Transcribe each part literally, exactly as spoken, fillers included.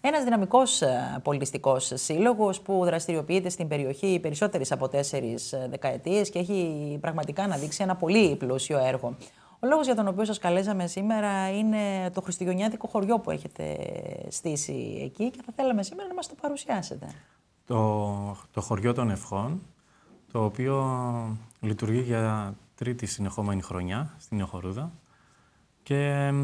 Ένας δυναμικός πολιτιστικός σύλλογος που δραστηριοποιείται στην περιοχή περισσότερες από τέσσερις δεκαετίες και έχει πραγματικά αναδείξει ένα πολύ πλούσιο έργο. Ο λόγος για τον οποίο σας καλέσαμε σήμερα είναι το χριστουγεννιάτικο χωριό που έχετε στήσει εκεί και θα θέλαμε σήμερα να μας το παρουσιάσετε. Το, το χωριό των Ευχών, το οποίο λειτουργεί για τρίτη συνεχόμενη χρονιά στην Νεοχορούδα και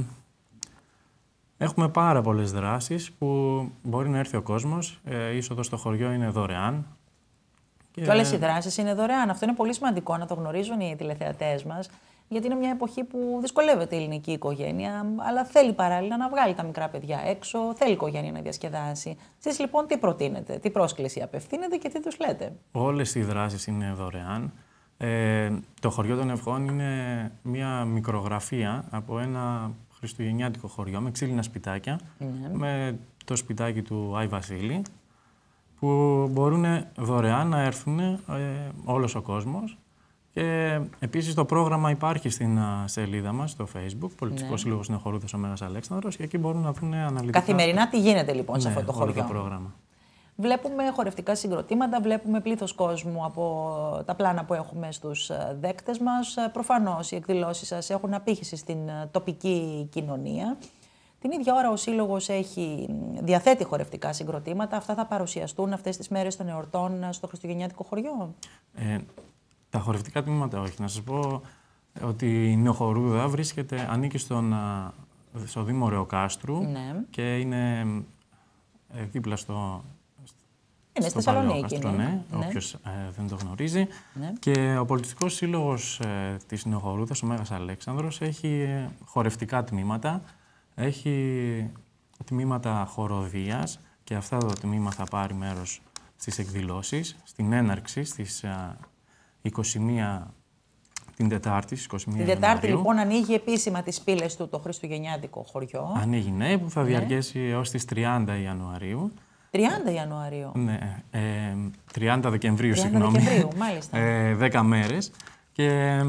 έχουμε πάρα πολλές δράσεις που μπορεί να έρθει ο κόσμος. Ε, η είσοδος στο χωριό είναι δωρεάν. Και... και όλες οι δράσεις είναι δωρεάν. Αυτό είναι πολύ σημαντικό να το γνωρίζουν οι τηλεθεατές μας, γιατί είναι μια εποχή που δυσκολεύεται η ελληνική οικογένεια, αλλά θέλει παράλληλα να βγάλει τα μικρά παιδιά έξω, θέλει η οικογένεια να διασκεδάσει. Εσείς λοιπόν τι προτείνετε, τι πρόσκληση απευθύνετε και τι τους λέτε? Όλες οι δράσεις είναι δωρεάν. Ε, το χωριό των Ευχών είναι μια μικρογραφία από ένα χριστουγεννιάτικο χωριό με ξύλινα σπιτάκια, mm. με το σπιτάκι του Άι Βασίλη, που μπορούν δωρεάν να έρθουν ε, όλος ο κόσμος. Και επίσης το πρόγραμμα υπάρχει στην σελίδα μας στο Facebook, Πολιτιστικός ναι. Σύλλογος Νεοχορούδας ο Μέγας Αλέξανδρος, και εκεί μπορούν να δουν αναλυτικά. Καθημερινά τι γίνεται λοιπόν ναι, σε αυτό το χωριό? Όλο το πρόγραμμα. Βλέπουμε χορευτικά συγκροτήματα, βλέπουμε πλήθος κόσμου από τα πλάνα που έχουμε στους δέκτες μας. Προφανώς οι εκδηλώσεις σας έχουν απήχηση στην τοπική κοινωνία. Την ίδια ώρα ο Σύλλογος έχει, διαθέτει χορευτικά συγκροτήματα. Αυτά θα παρουσιαστούν αυτές τις μέρες των εορτών στο χριστουγεννιάτικο χωριό? Ε, τα χορευτικά τμήματα όχι. Να σας πω ότι η Νεοχορούδα βρίσκεται, ανήκει στον, στο Δήμο Ρεοκάστρου ναι. και είναι δίπλα στο... Είναι στη Θεσσαλονίκη. Ναι, ναι. Όποιος ε, δεν το γνωρίζει. Ναι. Και ο Πολιτιστικός Σύλλογος ε, της Νεοχορούδας, ο Μέγας Αλέξανδρος, έχει ε, χορευτικά τμήματα. Έχει τμήματα χοροδίας και αυτά το τμήμα θα πάρει μέρος στις εκδηλώσεις, στην έναρξη στις ε, είκοσι μία την Τετάρτη, στις είκοσι μία Την Τετάρτη Ιανουαρίου. Λοιπόν ανοίγει επίσημα τις πύλες του το χριστουγεννιάτικο χωριό. Ανοίγει, ναι, που θα ναι. διαρκέσει έως τις τριάντα Ιανουαρίου. τριάντα Ιανουαρίου. Ναι, ε, τριάντα Δεκεμβρίου, τριάντα συγγνώμη. Δεκεμβρίου, μάλιστα. Ε, δέκα μέρες. Και ε,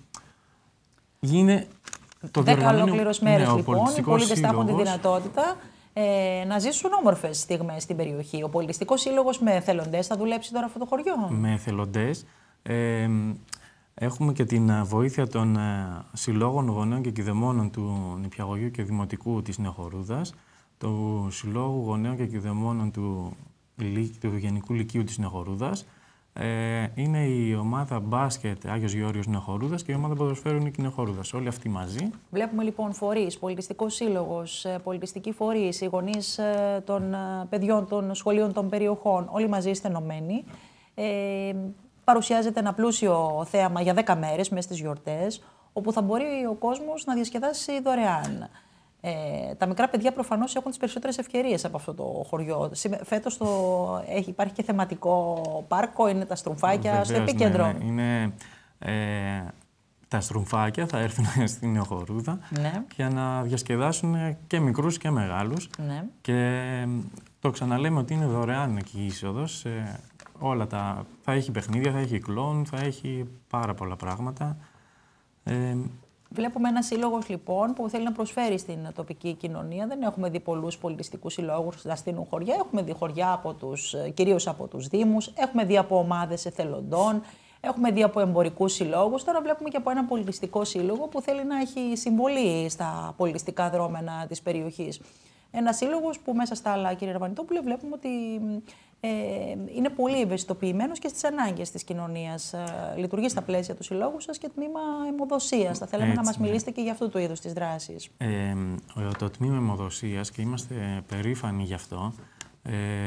γίνει το δέκα ολόκληρες μέρες, ναι, λοιπόν. Οι πολίτες θα έχουν τη σύλλογος... δυνατότητα ε, να ζήσουν όμορφες στιγμές στην περιοχή. Ο Πολιτιστικός Σύλλογος με εθελοντές θα δουλέψει τώρα αυτό το χωριό? Με εθελοντές. Ε, έχουμε και την βοήθεια των ε, συλλόγων γονέων και κηδεμόνων του Νηπιαγωγείου και Δημοτικού της Νεοχορούδας, του Συλλόγου Γονέων και Κηδεμόνων του, του Γενικού Λυκείου της Νεοχορούδας. Ε, είναι η ομάδα μπάσκετ Άγιος Γεώργιος Νεοχορούδας και η ομάδα ποδοσφαίρου Νίκη Νεοχορούδας. Όλοι αυτοί μαζί. Βλέπουμε λοιπόν φορείς, πολιτιστικός σύλλογος, πολιτιστικοί φορείς, οι γονείς των παιδιών των σχολείων των περιοχών. Όλοι μαζί είστε ενωμένοι. Ε, παρουσιάζεται ένα πλούσιο θέαμα για δέκα μέρες μέσα στις γιορτές, όπου θα μπορεί ο κόσμος να διασκεδάσει δωρεάν. Ε, τα μικρά παιδιά προφανώς έχουν τις περισσότερες ευκαιρίες από αυτό το χωριό. Φέτος το, έχει, υπάρχει και θεματικό πάρκο, είναι τα στρουμφάκια. Βεβαίως, στο επίκεντρο. Ναι, ναι. Είναι, ε, τα στρουμφάκια θα έρθουν στην Νεοχορούδα ναι. για να διασκεδάσουν και μικρούς και μεγάλους. Ναι. Και το ξαναλέμε ότι είναι δωρεάν εκεί η είσοδος. Ε, όλα τα, θα έχει παιχνίδια, θα έχει κλόουν, θα έχει πάρα πολλά πράγματα. Ε, Βλέπουμε ένα σύλλογο λοιπόν που θέλει να προσφέρει στην τοπική κοινωνία. Δεν έχουμε δει πολλούς πολιτιστικούς συλλόγους να στείλουν χωριά. Έχουμε δει χωριά από τους, κυρίως από τους Δήμους, έχουμε δει από ομάδες εθελοντών, έχουμε δει από εμπορικούς συλλόγους. Τώρα βλέπουμε και από ένα πολιτιστικό σύλλογο που θέλει να έχει συμβολή στα πολιτιστικά δρόμενα της περιοχής. Ένα σύλλογος που μέσα στα άλλα, κύριε Ραβανιτόπουλε, βλέπουμε ότι ε, είναι πολύ ευαισθητοποιημένος και στις ανάγκες της κοινωνίας. Ε, λειτουργεί στα πλαίσια του συλλόγου σας και τμήμα αιμοδοσίας. Θα θέλαμε Έτσι, να μας ναι. μιλήσετε και για αυτού του είδους της δράσης. Ε, το τμήμα αιμοδοσίας, και είμαστε περήφανοι γι' αυτό, ε,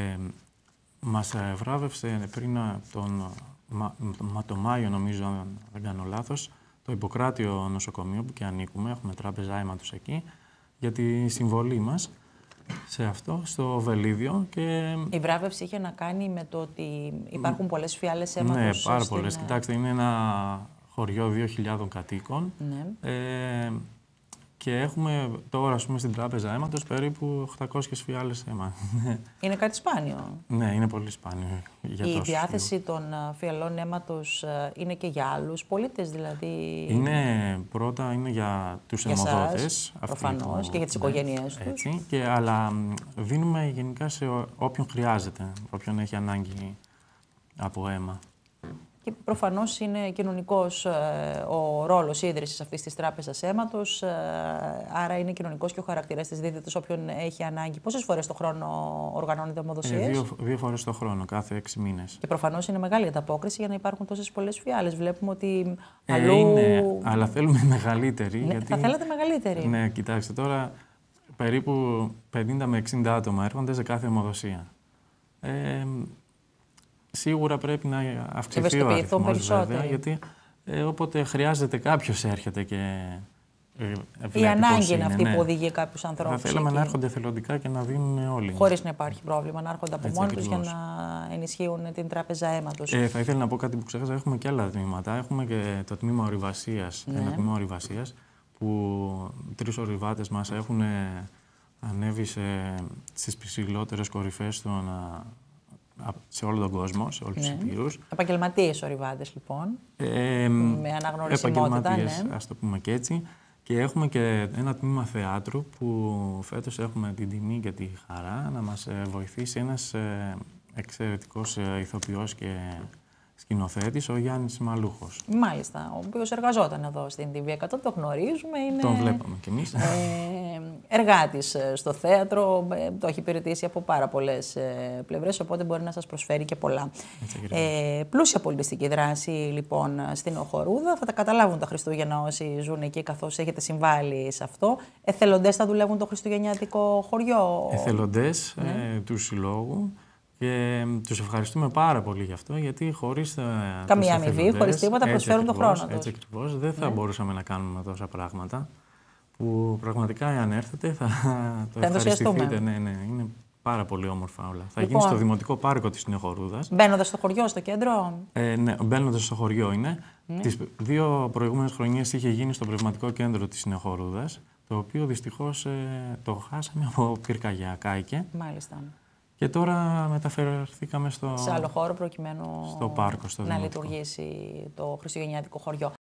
μας βράβευσε πριν τον, μα, το Μάιο, νομίζω, αν δεν κάνω λάθος, το Ιπποκράτιο νοσοκομείο που και ανήκουμε, έχουμε τράπεζα αίματος εκεί, για τη συμβολή μας σε αυτό, στο Βελίδιο. Και... Η βράβευση είχε να κάνει με το ότι υπάρχουν πολλές φιάλες αίματος. Ναι, πάρα στην... πολλές. Κοιτάξτε, είναι ένα χωριό δύο χιλιάδων κατοίκων. Ναι. Ε, και έχουμε τώρα, ας πούμε, στην Τράπεζα Αίματος περίπου οκτακόσιες φιάλες αίμα. Είναι κάτι σπάνιο. Ναι, είναι πολύ σπάνιο. Για Η διάθεση φιού. των φιαλών αίματος είναι και για άλλους πολίτες, δηλαδή. Είναι πρώτα είναι για τους για αιμοδότες. Προφανώς, που, και για τις ναι, οικογένειές τους. Έτσι, και, αλλά δίνουμε γενικά σε όποιον χρειάζεται, όποιον έχει ανάγκη από αίμα. Και προφανώς είναι κοινωνικός ε, ο ρόλος ίδρυσης αυτής της Τράπεζας Αίματος, ε, άρα είναι κοινωνικός και ο χαρακτήρας της δίδεται σε όποιον έχει ανάγκη. Πόσες φορές το χρόνο οργανώνεται αιμοδοσίες? Ε, δύο, δύο φορές το χρόνο, κάθε έξι μήνες. Και προφανώς είναι μεγάλη ανταπόκριση για να υπάρχουν τόσες πολλές φιάλες. Βλέπουμε ότι ε, αλλού. Είναι, αλλά θέλουμε μεγαλύτερη. Ναι, γιατί... Θα θέλατε μεγαλύτερη. Ναι, κοιτάξτε, τώρα περίπου πενήντα με εξήντα άτομα έρχονται σε κάθε αιμοδοσία. Ε, Σίγουρα πρέπει να αυξηθεί ο αριθμός, βέβαια, γιατί ε, όποτε χρειάζεται κάποιος έρχεται και ε, βλέπει. Η ανάγκη είναι, είναι αυτή ναι. που οδηγεί κάποιους ανθρώπους. Θα θέλαμε εκεί. να έρχονται εθελοντικά και να δίνουν όλοι. Χωρίς να υπάρχει πρόβλημα, να έρχονται από Έτσι, μόνοι τους για ακριβώς. να ενισχύουν την Τράπεζα Αίματος. Ε, θα ήθελα να πω κάτι που ξέχασα. Έχουμε και άλλα τμήματα. Έχουμε και το τμήμα ορειβασίας. Ναι. Ένα τμήμα ορειβασίας που τρεις ορειβάτες μας έχουν ανέβει σε, στις ψηλότερες κορυφές των. Σε όλο τον κόσμο, σε όλους ναι. τους υπήρους. Επαγγελματίες ορειβάτες, λοιπόν, ε, με αναγνωρισιμότητα, ναι. Ας το πούμε και έτσι. Και έχουμε και ένα τμήμα θεάτρου που φέτος έχουμε την τιμή και τη χαρά να μας βοηθήσει ένας εξαιρετικός ηθοποιός και σκηνοθέτης, ο Γιάννης Μαλούχος. Μάλιστα, ο οποίος εργαζόταν εδώ στην τι βι εκατό, το γνωρίζουμε. Είναι, τον βλέπαμε κι εμείς. Ε, εργάτης στο θέατρο, το έχει υπηρετήσει από πάρα πολλές πλευρές, οπότε μπορεί να σας προσφέρει και πολλά. Ε, πλούσια πολιτιστική δράση, λοιπόν, στην Οχορούδα. Θα τα καταλάβουν τα Χριστούγεννα όσοι ζουν εκεί, καθώς έχετε συμβάλει σε αυτό. Εθελοντές θα δουλεύουν το χριστουγεννιάτικο χωριό. Εθελοντές ναι. ε, του Συλλόγου. Και τους ευχαριστούμε πάρα πολύ γι' αυτό, γιατί χωρίς καμία αμοιβή, χωρίς τίποτα, προσφέρουν τον χρόνο τους. Έτσι ακριβώς, δεν θα ναι. μπορούσαμε να κάνουμε τόσα πράγματα, που πραγματικά, εάν έρθετε, θα το θα ευχαριστηθείτε. Ναι, ναι, είναι πάρα πολύ όμορφα όλα. Θα λοιπόν, γίνει στο Δημοτικό Πάρκο της Νεοχορούδας. Μπαίνοντας στο χωριό, στο κέντρο. Ε, ναι, μπαίνοντας στο χωριό είναι. Ναι. Τις δύο προηγούμενες χρονιές είχε γίνει στο Πνευματικό Κέντρο της Νεοχορούδας, το οποίο δυστυχώς ε, το χάσαμε από πυρκαγιά, κάηκε. Μάλιστα. Και τώρα μεταφερθήκαμε στο... σε άλλο χώρο προκειμένου στο πάρκο, στο να δημοτικό. λειτουργήσει το χριστουγεννιάτικο χωριό.